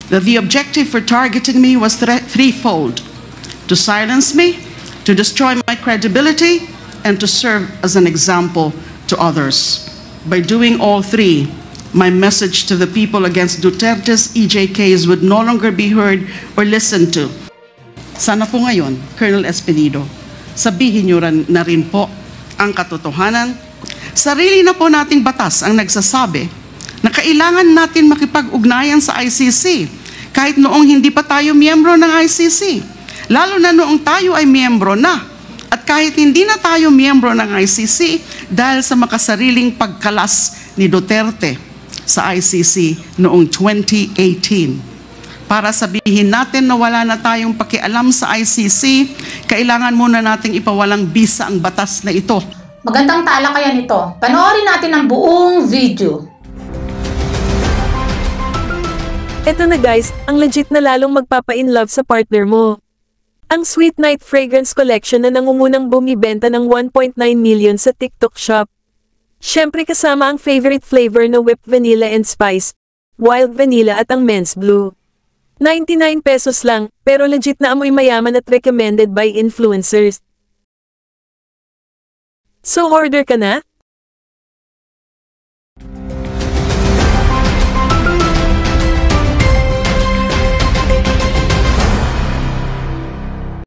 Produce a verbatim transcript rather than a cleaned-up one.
that the objective for targeting me was threefold: to silence me, to destroy my credibility, and to serve as an example to others. By doing all three, my message to the people against Duterte's E J Ks would no longer be heard or listened to. Sana po ngayon, Colonel Espinido, sabihin niyo na rin po ang katotohanan. Sarili na po nating batas ang nagsasabi na kailangan natin makipag-ugnayan sa I C C kahit noong hindi pa tayo miyembro ng I C C. Lalo na noong tayo ay miyembro na. At kahit hindi na tayo miyembro ng I C C dahil sa makasariling pagkalas ni Duterte sa I C C noong twenty eighteen. Para sabihin natin na wala na tayong pakialam sa I C C, kailangan muna nating ipawalang bisa ang batas na ito. Magandang talakayan ito. Panoorin natin ang buong video. Eto na guys, ang legit na lalong magpapa-in-love sa partner mo. Ang Sweet Night Fragrance Collection na nangungunang bumibenta ng one point nine million sa TikTok Shop. Siyempre kasama ang favorite flavor na whipped vanilla and spice, wild vanilla at ang men's blue. ninety-nine pesos lang, pero legit na amoy mayaman at recommended by influencers. So order ka na?